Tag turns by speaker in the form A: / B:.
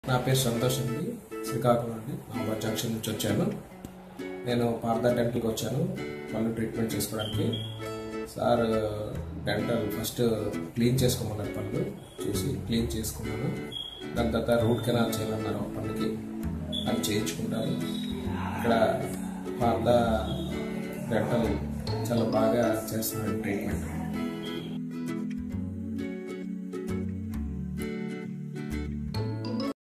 A: నా పేరు సంతోష్ అండి. శ్రీకాకుళం అండి. మా జంక్షన్ నుంచి వచ్చాను. నేను పార్థ డెంటల్కి వచ్చాను పళ్ళు ట్రీట్మెంట్ చేసుకోవడానికి. సార్ డెంటల్ ఫస్ట్ క్లీన్ చేసుకోమన్నారు, పళ్ళు చూసి క్లీన్ చేసుకున్నాను. దాని తర్వాత రూట్ కెనాల్ చేయాలన్నారు ఒక పళ్ళుకి, అది చేయించుకుంటాను. ఇక్కడ పార్థ డెంటల్ చాలా బాగా చేస్తున్నాడు ట్రీట్మెంట్.